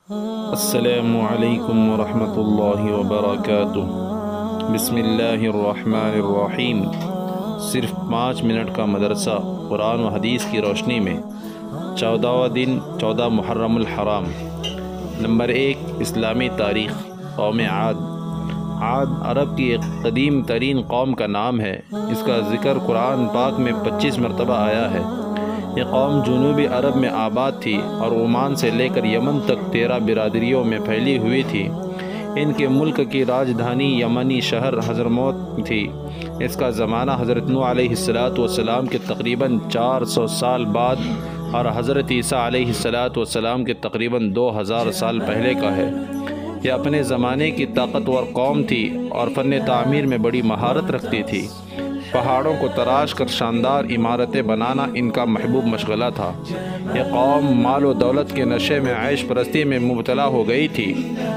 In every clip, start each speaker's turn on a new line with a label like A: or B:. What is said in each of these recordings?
A: السلام علیکم ورحمۃ اللہ وبرکاتہ۔ بسم اللہ الرحمن الرحیم۔ صرف 5 منٹ کا مدرسہ قرآن و حدیث کی روشنی میں 14واں دن 14 محرم الحرام۔ نمبر 1، اسلامی تاریخ۔ قوم عاد۔ عاد عرب کی ایک قدیم ترین قوم کا نام ہے۔ اس کا ذکر قرآن پاک میں 25 مرتبہ آیا ہے۔ یہ قوم جنوبی عرب میں آباد تھی اور عمان سے لے کر یمن تک 13 برادریوں میں پھیلی ہوئی تھی۔ ان کے ملک کی راجدھانی یمنی شہر حضرموت تھی۔ اس کا زمانہ حضرت نوح علیہ السلام کے تقریباً 400 سال بعد اور حضرت عیسیٰ علیہ السلام کے تقریباً 2000 سال پہلے کا ہے۔ یہ اپنے زمانے کی طاقتور قوم تھی اور فن تعمیر میں بڑی مہارت رکھتی تھی۔ پہاڑوں کو تراش کر شاندار عمارتیں بنانا ان کا محبوب مشغلہ تھا۔ یہ قوم مال و دولت کے نشے میں عیش پرستی میں مبتلا ہو گئی تھی۔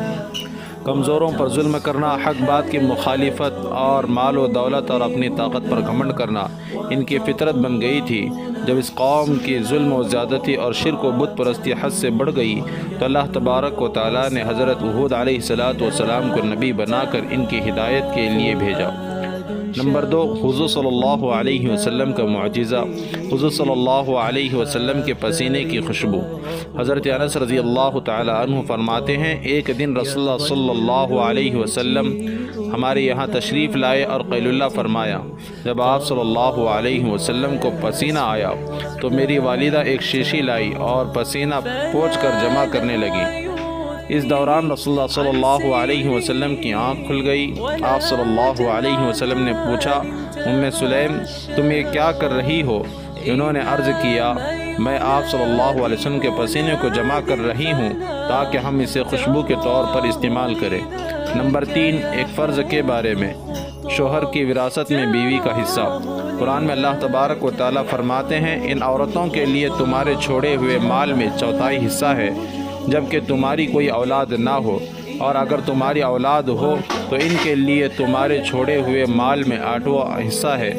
A: کمزوروں پر ظلم کرنا، حق بات کی مخالفت اور مال و دولت اور اپنی طاقت پر گھمنڈ کرنا ان کی فطرت بن گئی تھی۔ جب اس قوم کی ظلم و زیادتی اور شرک و بت پرستی حد سے بڑھ گئی تو اللہ تبارک و تعالیٰ نے حضرت ہود علیہ السلام کو نبی بنا کر ان کی ہدایت کے لیے بھیجا۔ نمبر 2، حضور صلی اللہ علیہ وسلم کا معجزہ۔ حضور صلی اللہ علیہ وسلم کے پسینے کی خوشبو۔ حضرت انس رضی اللہ تعالی عنہ فرماتے ہیں، ایک دن رسول اللہ صلی اللہ علیہ وسلم ہمارے یہاں تشریف لائے اور قیل اللہ فرمایا۔ جب آپ صلی اللہ علیہ وسلم کو پسینہ آیا تو میری والدہ ایک شیشی لائی اور پسینہ پوچھ کر جمع کرنے لگی۔ اس دوران رسول اللہ صلی اللہ علیہ وسلم کی آنکھ کھل گئی۔ آپ صلی اللہ علیہ وسلم نے پوچھا، ام سلیم تم یہ کیا کر رہی ہو؟ انہوں نے عرض کیا، میں آپ صلی اللہ علیہ وسلم کے پسینے کو جمع کر رہی ہوں تاکہ ہم اسے خوشبو کے طور پر استعمال کریں۔ نمبر 3، ایک فرض کے بارے میں۔ شوہر کی وراثت میں بیوی کا حصہ۔ قرآن میں اللہ تبارک و تعالیٰ فرماتے ہیں، ان عورتوں کے لیے تمہارے چھوڑے ہوئے مال میں 1/4 حصہ ہے جبکہ تمہاری کوئی اولاد نہ ہو، اور اگر تمہاری اولاد ہو تو ان کے لیے تمہارے چھوڑے ہوئے مال میں 8واں حصہ ہے۔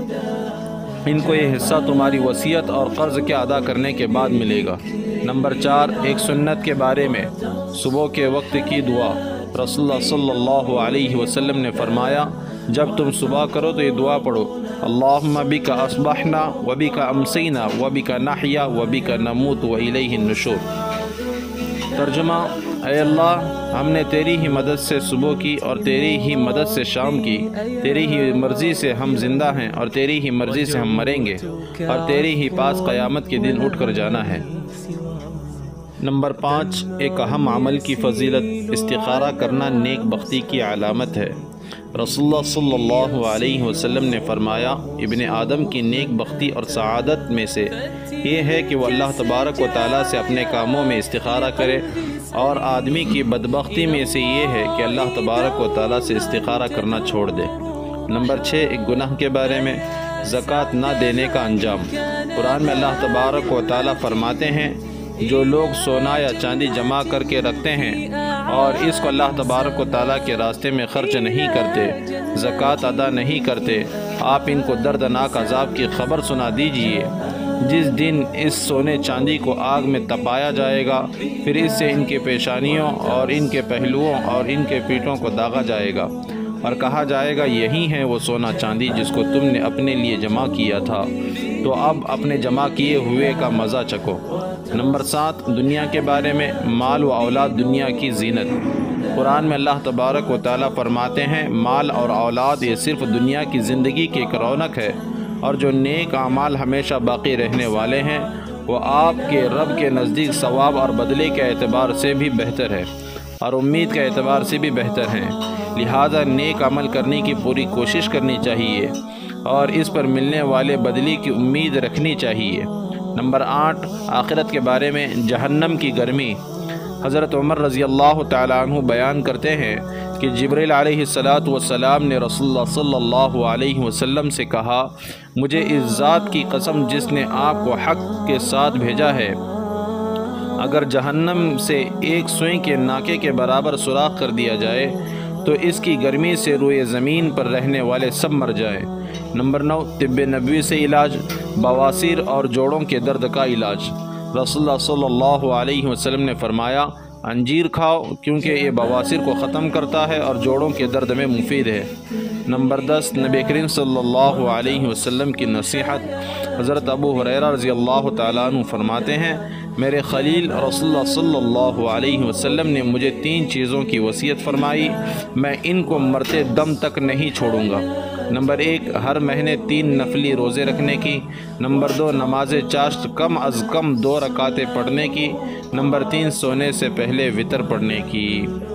A: ان کو یہ حصہ تمہاری وصیت اور قرض کے ادا کرنے کے بعد ملے گا۔ نمبر 4، ایک سنت کے بارے میں۔ صبح کے وقت کی دعا۔ رسول اللہ صلی اللہ علیہ وسلم نے فرمایا، جب تم صبح کرو تو یہ دعا پڑھو، اللہم بک اصبحنا وبک امسینا وبک نحیا وبک نموت والیہ النشور۔ ترجمہ، اے اللہ ہم نے تیری ہی مدد سے صبح کی اور تیری ہی مدد سے شام کی، تیری ہی مرضی سے ہم زندہ ہیں اور تیری ہی مرضی سے ہم مریں گے، اور تیری ہی پاس قیامت کے دن اٹھ کر جانا ہے۔ نمبر 5، ایک اہم عمل کی فضیلت۔ استخارہ کرنا نیک بختی کی علامت ہے۔ رسول اللہ صلی اللہ علیہ وسلم نے فرمایا، ابن آدم کی نیک بختی اور سعادت میں سے یہ ہے کہ وہ اللہ تبارک و تعالیٰ سے اپنے کاموں میں استخارہ کرے، اور آدمی کی بدبختی میں سے یہ ہے کہ اللہ تبارک و تعالیٰ سے استخارہ کرنا چھوڑ دے۔ نمبر 6، ایک گناہ کے بارے میں۔ زکوٰۃ نہ دینے کا انجام۔ قرآن میں اللہ تبارک و تعالیٰ فرماتے ہیں، جو لوگ سونا یا چاندی جمع کر کے رکھتے ہیں اور اس کو اللہ تبارک و تعالیٰ کے راستے میں خرچ نہیں کرتے، زکوٰۃ ادا نہیں کرتے، آپ ان کو دردناک عذاب کی خبر سنا دیجئے۔ جس دن اس سونے چاندی کو آگ میں تپایا جائے گا، پھر اس سے ان کے پیشانیوں اور ان کے پہلوؤں اور ان کے پیٹھوں کو داغا جائے گا، اور کہا جائے گا، یہی ہے وہ سونا چاندی جس کو تم نے اپنے لیے جمع کیا تھا، تو اب اپنے جمع کیے ہوئے کا مزہ چکھو۔ نمبر 7، دنیا کے بارے میں۔ مال و اولاد دنیا کی زینت۔ قرآن میں اللہ تبارک و تعالیٰ فرماتے ہیں، مال اور اولاد یہ صرف دنیا کی زندگی کی ایک رونق ہے، اور جو نیک اعمال ہمیشہ باقی رہنے والے ہیں وہ آپ کے رب کے نزدیک ثواب اور بدلے کے اعتبار سے بھی بہتر ہے اور امید کے اعتبار سے بھی بہتر ہیں۔ لہذا نیک عمل کرنے کی پوری کوشش کرنی چاہیے اور اس پر ملنے والے بدلے کی امید رکھنی چاہیے۔ نمبر 8، آخرت کے بارے میں۔ جہنم کی گرمی۔ حضرت عمر رضی اللہ تعالیٰ عنہ بیان کرتے ہیں کہ جبریل علیہ السلام نے رسول اللہ صلی اللہ علیہ وسلم سے کہا، مجھے اس ذات کی قسم جس نے آپ کو حق کے ساتھ بھیجا ہے، اگر جہنم سے ایک سوئی کے ناکے کے برابر سوراخ کر دیا جائے تو اس کی گرمی سے روئے زمین پر رہنے والے سب مر جائیں۔ نمبر 9، طب نبوی سے علاج۔ بواسیر اور جوڑوں کے درد کا علاج۔ رسول اللہ صلی اللہ علیہ وسلم نے فرمایا، انجیر کھاؤ کیونکہ یہ بواسیر کو ختم کرتا ہے اور جوڑوں کے درد میں مفید ہے۔ نمبر 10، نبی کریم صلی اللہ علیہ وسلم کی نصیحت۔ حضرت ابو ہریرہ رضی اللہ تعالیٰ عنہ فرماتے ہیں، میرے خلیل رسول اللہ صلی اللہ علیہ وسلم نے مجھے 3 چیزوں کی وصیت فرمائی، میں ان کو مرتے دم تک نہیں چھوڑوں گا۔ نمبر 1، ہر مہینے 3 نفلی روزے رکھنے کی۔ نمبر 2، نماز چاشت کم از کم 2 رکعتیں پڑھنے کی۔ نمبر 3، سونے سے پہلے وتر پڑھنے کی۔